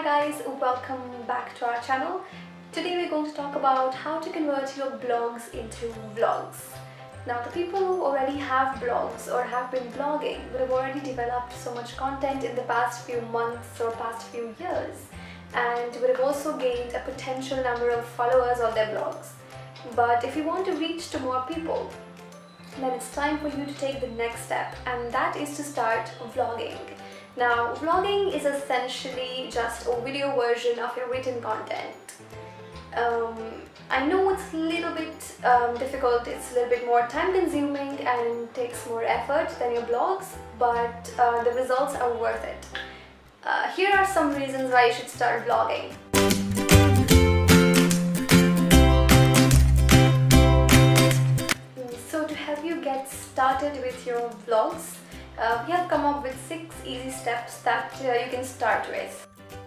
Hi guys, welcome back to our channel. Today we're going to talk about how to convert your blogs into vlogs. Now the people who already have blogs or have been blogging would have already developed so much content in the past few months or past few years, and would have also gained a potential number of followers on their blogs. But if you want to reach to more people, then it's time for you to take the next step, and that is to start vlogging. Now, vlogging is essentially just a video version of your written content. I know it's a little bit difficult, it's a little bit more time consuming and takes more effort than your blogs, but the results are worth it. Here are some reasons why you should start vlogging. So to help you get started with your vlogs, we have come up with 6 easy steps that you can start with.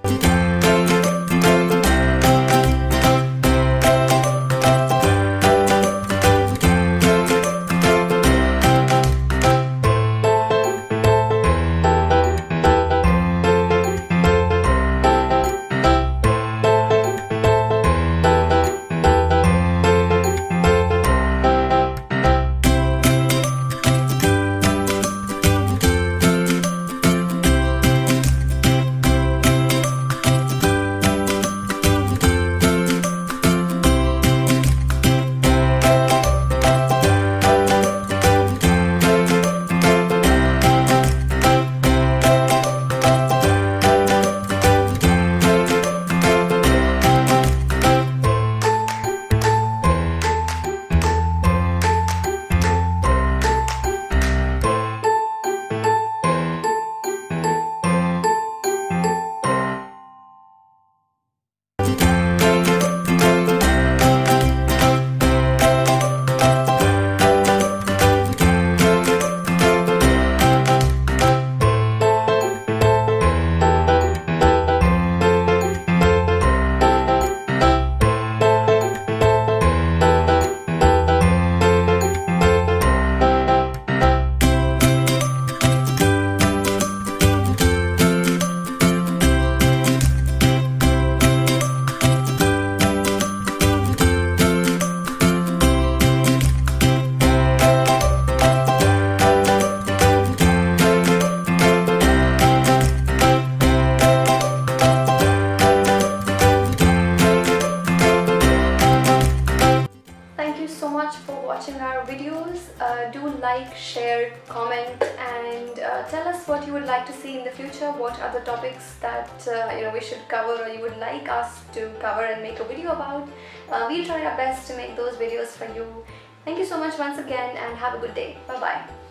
For watching our videos. Do like, share, comment, and tell us what you would like to see in the future. What are the topics that we should cover, or you would like us to cover and make a video about. We'll try our best to make those videos for you. Thank you so much once again, and have a good day. Bye bye.